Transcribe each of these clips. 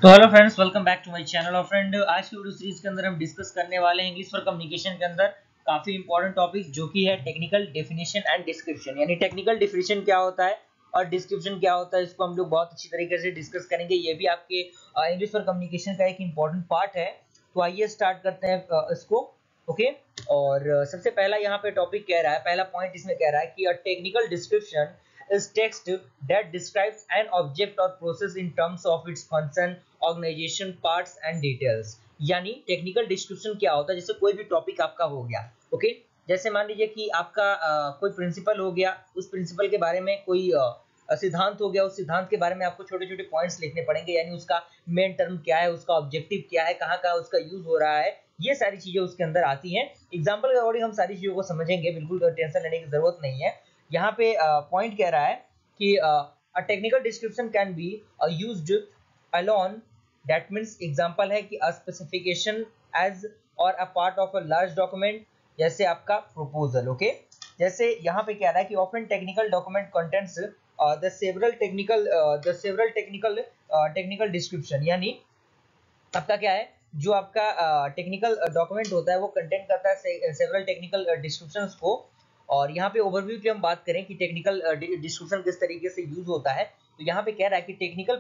तो hello friends, welcome back to my channel. और friend, आज की वीडियो सीरीज के अंदर हम डिस्कस करने वाले हैं इंग्लिश फॉर कम्युनिकेशन के अंदर काफी इंपॉर्टेंट टॉपिक, जो कि है टेक्निकल डेफिनेशन एंड डिस्क्रिप्शन। यानी टेक्निकल डेफिनेशन क्या होता है और डिस्क्रिप्शन क्या होता है, इसको हम लोग बहुत अच्छी तरीके से डिस्कस करेंगे। ये भी आपके इंग्लिश फॉर कम्युनिकेशन का एक इंपॉर्टेंट पार्ट है। तो आइए स्टार्ट करते हैं इसको। ओके। और सबसे पहला यहाँ पे टॉपिक कह रहा है, पहला पॉइंट इसमें कह रहा है कि technical description is text that describes an object or process in terms of its function, organization, parts and details। यानी टेक्निकल डिस्क्रिप्शन क्या होता है, जैसे कोई भी टॉपिक आपका हो गया। ओके। जैसे मान लीजिए कि आपका कोई प्रिंसिपल हो गया, उस प्रिंसिपल के बारे में कोई सिद्धांत हो गया, उस सिद्धांत के बारे में आपको छोटे छोटे पॉइंट्स लिखने पड़ेंगे। यानी उसका मेन टर्म क्या है, उसका ऑब्जेक्टिव क्या है, कहाँ कहाँ उसका यूज हो रहा है, ये सारी चीजें उसके अंदर आती हैं। एग्जाम्पल के अकॉर्डिंग हम सारी चीजों को समझेंगे, बिल्कुल टेंशन लेने की जरूरत नहीं है। यहाँ पे पॉइंट कह रहा है कि a technical description can be used alone. That means example है कि अ स्पेसिफिकेशन एज और a part of a large document, जैसे आपका प्रपोजल। ओके। जैसे यहाँ पे कह रहा है कि often technical document contents the several technical description. यानी आपका क्या है, जो आपका टेक्निकल डॉक्यूमेंट होता है वो कंटेंट करता है सेवरल टेक्निकल डिस्क्रिप्शंस को। और यहाँ पे ओवरव्यू की हम बात करें कि टेक्निकल डिस्क्रिप्शन किस तरीके से यूज होता है, तो यहाँ पे कह रहा है कि technical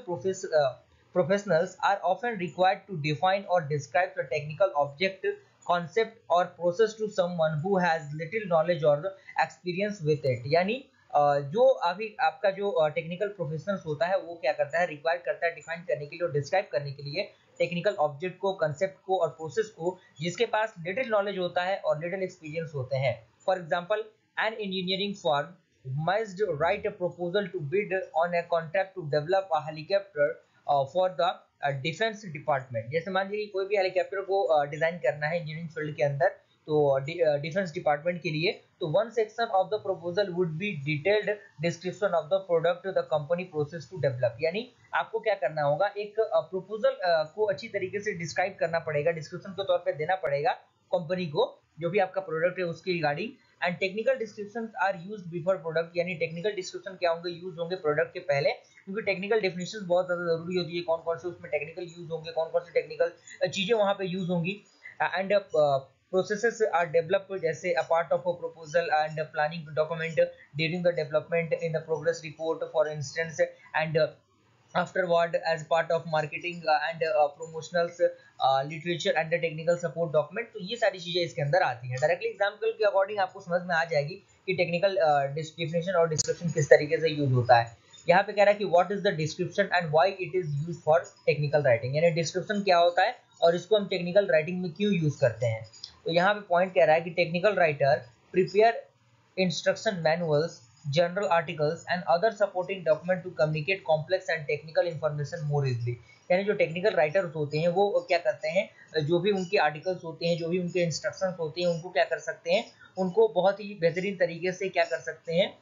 professionals are often required to define और describe the technical object, concept और process to someone who has little knowledge और एक्सपीरियंस विद इट। यानी जो अभी आपका जो टेक्निकल प्रोफेशनल्स होता है वो क्या करता है, रिक्वायर करता है डिफाइन करने के लिए और डिस्क्राइब करने के लिए टेक्निकल ऑब्जेक्ट को, कंसेप्ट को और प्रोसेस को, जिसके पास लिटिल नॉलेज होता है और लिटिल एक्सपीरियंस होते हैं। For example, an engineering firm must write a proposal to bid on a contract to develop a helicopter for the defence department. जैसे मान लीजिए कोई भी हेलीकॉप्टर को डिजाइन करना है इंजीनियरिंग फील्ड के अंदर, तो डिफेंस डिपार्टमेंट के लिए, तो one section of the proposal would be detailed description of the product the company process to develop. यानी आपको क्या करना होगा, एक प्रपोजल को अच्छी तरीके से डिस्क्राइब करना पड़ेगा, डिस्क्रिप्शन के तौर पे देना पड़ेगा कंपनी को, जो भी आपका प्रोडक्ट है उसकी regarding. And technical description are used before product. यानी टेक्निकल डिस्क्रिप्शन क्या होंगे, यूज होंगे प्रोडक्ट के पहले, क्योंकि टेक्निकल डेफिनेशन बहुत ज्यादा जरूरी होती है, कौन कौन से उसमें टेक्निकल यूज होंगे, कौन कौन से टेक्निकल चीजें वहां पे यूज होंगी। एंड processes are developed, जैसे a part of a proposal and a planning document during the development in the progress report for instance, and afterward as part of marketing and promotionals literature and the technical support document। तो ये सारी चीजें इसके अंदर आती हैं। Directly example के according आपको समझ में आ जाएगी कि टेक्निकल डिफिनेशन और डिस्क्रिप्शन किस तरीके से यूज होता है। यहाँ पे कह रहा है कि what is the description and why it is use for technical writing. यानी डिस्क्रिप्शन क्या होता है और इसको हम टेक्निकल राइटिंग में क्यों यूज करते हैं। तो यहाँ पे पॉइंट कह रहा है कि technical writer prepare instruction manuals, general articles and other supporting document to communicate complex and technical information more easily. यानी जो टेक्निकल राइटर्स होते हैं वो क्या करते हैं, जो भी उनके आर्टिकल्स होते हैं, जो भी उनके इंस्ट्रक्शंस होते हैं, उनको क्या कर सकते हैं, उनको बहुत ही बेहतरीन तरीके से क्या कर सकते हैं,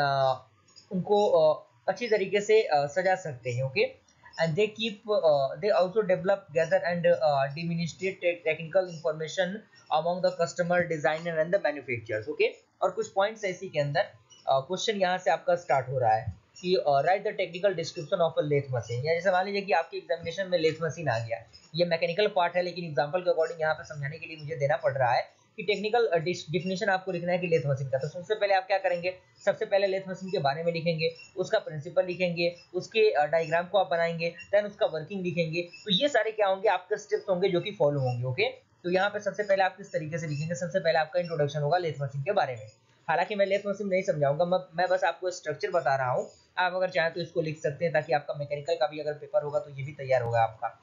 उनको अच्छी तरीके से सजा सकते हैं। Okay. and they also develop, gather and demonstrate technical information among the customer, designer and the manufacturers। okay। और कुछ पॉइंट्स है इसी के अंदर। क्वेश्चन यहाँ से आपका स्टार्ट हो रहा है कि write the technical description of a lathe machine. या जैसे मान लीजिए कि आपके एग्जामिनेशन में लेथ मशीन आ गया, ये मैकेनिकल पार्ट है, लेकिन एग्जांपल के अकॉर्डिंग यहाँ पे समझाने के लिए मुझे देना पड़ रहा है कि टेक्निकल डिफिनेशन आपको लिखना है कि लेथ मशीन का। तो सबसे पहले आप क्या करेंगे, सबसे पहले लेथ मशीन के बारे में लिखेंगे, उसका प्रिंसिपल लिखेंगे, उसके डायग्राम को आप बनाएंगे, देन उसका वर्किंग लिखेंगे। तो ये सारे क्या होंगे, आपके स्टेप्स होंगे जो कि फॉलो होंगे। ओके। तो यहाँ पे सबसे पहले आप किस तरीके से लिखेंगे, सबसे पहले आपका इंट्रोडक्शन होगा लेथ मशीन के बारे में। हालांकि मैं लेथ मशीन नहीं समझाऊंगा, मैं बस आपको स्ट्रक्चर बता रहा हूँ। आप अगर चाहें तो इसको लिख सकते हैं, ताकि आपका मैकेनिकल का भी अगर पेपर होगा तो ये भी तैयार होगा आपका।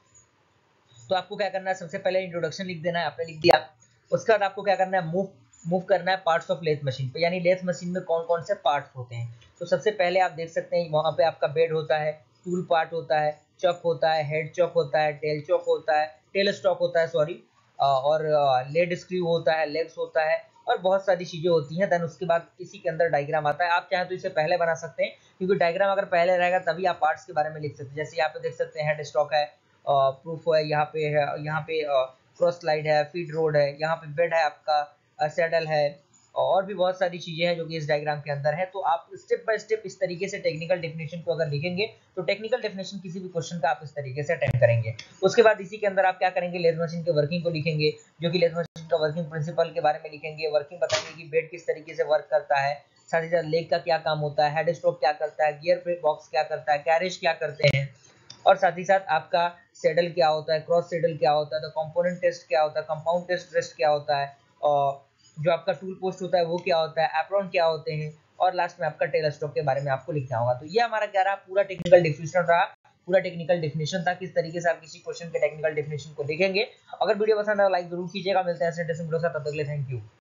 तो आपको क्या करना है, सबसे पहले इंट्रोडक्शन लिख देना है, आपने लिख दिया। उसके बाद आपको क्या करना है, मूव करना है पार्ट्स ऑफ लेथ मशीन पे। यानी लेथ मशीन में कौन कौन से पार्ट्स होते हैं। तो सबसे पहले आप देख सकते हैं वहां पे आपका बेड होता है, टूल पार्ट होता है, चॉक होता है, हेड चॉक होता है, टेल चॉक होता है, टेल स्टॉक होता है सॉरी, और लेड स्क्रू होता है, लेग्स होता है, और बहुत सारी चीजें होती हैं। देन उसके बाद इसी के अंदर डायग्राम आता है। आप चाहें तो इसे पहले बना सकते हैं, क्योंकि डायग्राम अगर पहले रहेगा तभी आप पार्ट्स के बारे में लिख सकते हैं। जैसे यहाँ पे देख सकते हैं हेड स्टॉक है, प्रूफ है, यहाँ पे क्रॉस स्लाइड है, फीड रोड है, यहाँ पे बेड है आपका, सैडल है, और भी बहुत सारी चीजें हैं जो कि इस डायग्राम के अंदर है। तो आप स्टेप बाय स्टेप इस तरीके से टेक्निकल डेफिनेशन को अगर लिखेंगे तो टेक्निकल डेफिनेशन किसी भी क्वेश्चन का आप इस तरीके से अटेम्प्ट करेंगे। उसके बाद इसी के अंदर आप क्या करेंगे, लेथ मशीन के वर्किंग को लिखेंगे, जो कि लेथ मशीन का वर्किंग प्रिंसिपल के बारे में लिखेंगे, वर्किंग बताएंगे कि बेड किस तरीके से वर्क करता है, साथ ही साथ लेग का क्या काम होता है, हेड स्ट्रोक क्या करता है, गियर ब्रेक बॉक्स क्या करता है, कैरेज क्या करते हैं, और साथ ही साथ आपका सेडल क्या होता है, क्रॉस सेडल क्या होता है, तो कंपोनेंट टेस्ट क्या होता है, कंपाउंड टेस्ट क्या होता है, और जो आपका टूल पोस्ट होता है वो क्या होता है, एप्रॉन क्या होते हैं, और लास्ट में आपका टेल स्टॉक के बारे में आपको लिखना होगा। तो ये हमारा क्या रहा, पूरा टेक्निकल डिफिनेशन रहा, पूरा टेक्निकल डिफिनेशन था किस तरीके से आप किसी क्वेश्चन के टेक्निकल डिफिनेशन को लिखेंगे। अगर वीडियो पसंद है तो लाइक जरूर कीजिएगा। मिलते हैं ऐसे इंटरेस्टिंग वीडियो के साथ, तब तक के लिए थैंक यू।